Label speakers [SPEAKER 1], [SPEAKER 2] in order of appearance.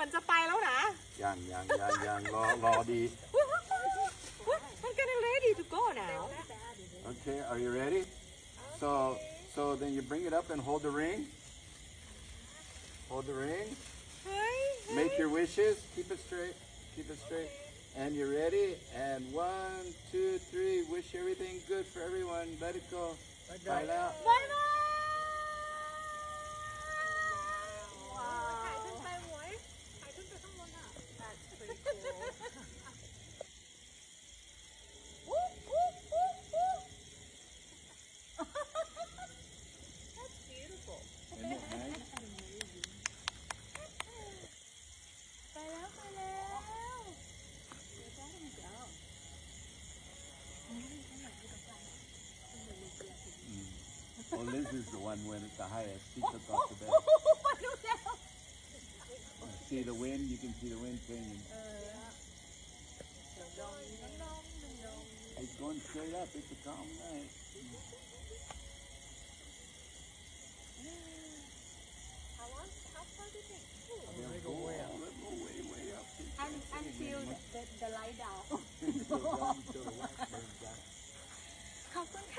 [SPEAKER 1] มือนจะไปแล้วนะ
[SPEAKER 2] ยังรอดี
[SPEAKER 1] We're getting ready to go now.
[SPEAKER 2] Okay, are you ready? So then you bring it up and hold the ring. Hold the ring. Make your wishes. Keep it straight. Keep it straight. And you're ready. And 1, 2, 3. Wish everything good for everyone. Let it go. Bye now.
[SPEAKER 1] Bye bye.
[SPEAKER 3] ถ่ายขึ้นไปหมวยถ่ายขึ้นไปข้างบนอ่ะ That's pretty cool. That's beautiful.
[SPEAKER 2] Isn't it nice?
[SPEAKER 3] ไปแล้วไปแล้วเดี๋ยวจ้าเดี๋ยว
[SPEAKER 2] Well, Liz is the one when it's the highest. She took off the bed.
[SPEAKER 3] ไปดูแล้ว
[SPEAKER 2] See the wind? You can see the wind singing. It's going straight up. It's a calm night.
[SPEAKER 3] How far do you think?
[SPEAKER 2] They'll go way up.
[SPEAKER 3] Until the light down.
[SPEAKER 2] 'Till the wax burns out.
[SPEAKER 3] ขอบคุณ